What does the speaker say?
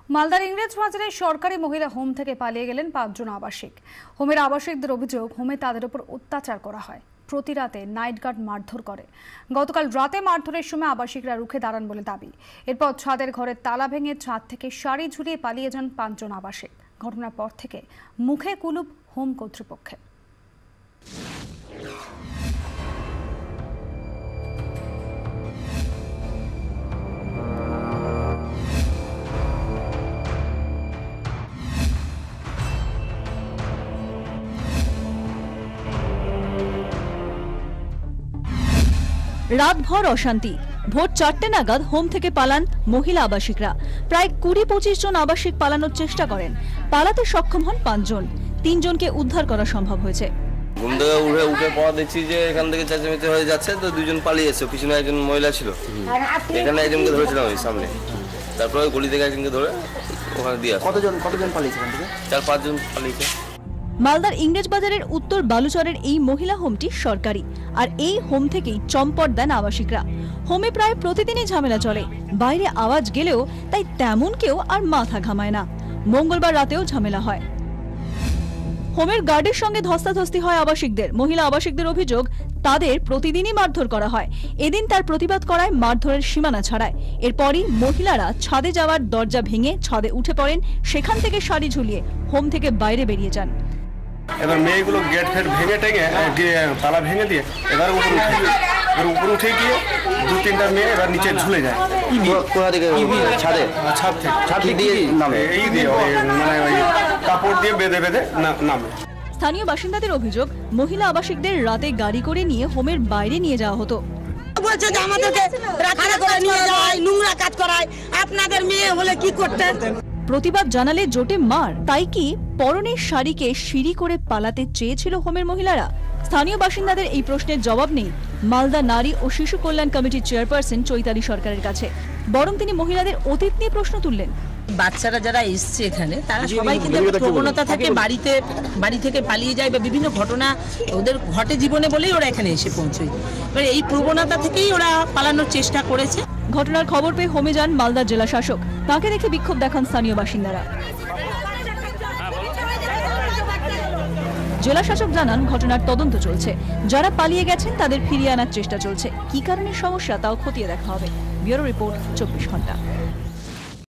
মালদার ইংরেজ বাজারে সরকারি মহিলা হোম থেকে পালিয়ে গেলেন 5 জন আবাসিক। হোমের আবাসিকদের অভিযোগ, হোমে তাদের উপর অত্যাচার করা হয়, প্রতি রাতে নাইট গার্ড মারধর করে। গতকাল রাতে মারধরের সময় আবাসিকরা রুখে দাঁড়ান বলে দাবি। এরপর ছাদের ঘরের তালা ভেঙে ছাদ থেকে শাড়ি ঝুলিয়ে পালিয়ে যান 5 জন আবাসিক। ঘটনার পর থেকে মুখে কুলুপ হোম কর্তৃপক্ষের। রাতভর অশান্তি। ভোর 4টে নাগাদ হোম থেকে পালান মহিলা আবাসিকরা। প্রায় 20-25 জন আবাসিক পালানোর চেষ্টা করেন। পালাতে সক্ষম হন 5 জন। 3 জনকে উদ্ধার করা সম্ভব হয়েছে। ঘুম থেকে উঠে পর দেখছি যে এখান থেকে চেঁচামেচি হয়ে যাচ্ছে, তো 2 জন পালিয়েছে। পিছনে একজন মহিলা ছিল, এখানে একজনকে ধরেছিলাম ওই সামনে, তারপরে গলি থেকে একজনকে ধরে ওখানে দিয়ে। কতজন পালিয়েছে এখান থেকে? 4-5 জন পালিয়েছে। মালদার ইংরেজ বাজারের উত্তর বালুচরের এই মহিলা হোমটি সরকারি, আর এই হোম থেকেই চম্পট দেন আবাসিকরা। হোমে প্রায় প্রতিদিনই ঝামেলা চলে, বাইরে আওয়াজ গেলেও তাই তেমন কেউ আর মাথা ঘামায় না। মঙ্গলবার রাতেও ঝামেলা হয়। হোমের গার্ডের সঙ্গে ধস্তাধস্তি হয় আবাসিকদের। মহিলা আবাসিকদের অভিযোগ, তাদের প্রতিদিনই মারধর করা হয়। এদিন তার প্রতিবাদ করায় মারধরের সীমানা ছাড়ায়। এরপরই মহিলারা ছাদে যাওয়ার দরজা ভেঙে ছাদে উঠে পড়েন, সেখান থেকে শাড়ি ঝুলিয়ে হোম থেকে বাইরে বেরিয়ে যান। এবার মেয়েগুলো গেট ফেট ভেঙে টেঙে তালা ভেঙে দিয়ে এবার উপরে উঠে গিয়ে 2-3টা মেয়ে এবার নিচে ঝুলে যায়। ছাদ থেকে এই দিয়ে মানে ওই কাপড় দিয়ে বেঁধে নামে। স্থানীয় বাসিন্দাদের অভিযোগ, মহিলা আবাসিকদের রাতে গাড়ি করে নিয়ে হোমের বাইরে নিয়ে যাওয়া হতো। বলছে যে আমাদেরকে রাখানা করে নিয়ে যায়, নোংরা কাজ করায়, আপনাদের মেয়ে হলে কি করতেন? প্রতিবাদ জানালে জোটে মার। তাই কি পরনের শাড়িকে সিঁড়ি করে পালাতে চেয়েছিল হোমের মহিলারা? স্থানীয় বাসিন্দাদের এই প্রশ্নের জবাব নেই মালদা নারী ও শিশু কল্যাণ কমিটির চেয়ারপারসন চৈতালি সরকারের কাছে। বরং তিনি মহিলাদের অতীত নিয়ে প্রশ্ন তুললেন। বাচ্চারা যারা এসছে এখানে, তারা সবাই কিন্তু প্রবণতা থাকে বাড়ি থেকে পালিয়ে যায়, বা বিভিন্ন ঘটনা ওদের ঘটে জীবনে বলেই ওরা এখানে এসে পৌঁছয়। এবার এই প্রবণতা থেকেই ওরা পালানোর চেষ্টা করেছে। ঘটনার খবর পেয়ে হোমে যান মালদা জেলা শাসক। তাকে দেখে বিক্ষোভ দেখান স্থানীয় বাসিন্দারা। জেলা শাসক জানান, ঘটনার তদন্ত চলছে। যারা পালিয়ে গেছেন তাদের ফিরিয়ে আনার চেষ্টা চলছে। কি কারণে সমস্যা তাও খতিয়ে দেখা হবে। ব্যুরো রিপোর্ট, 24 ঘন্টা।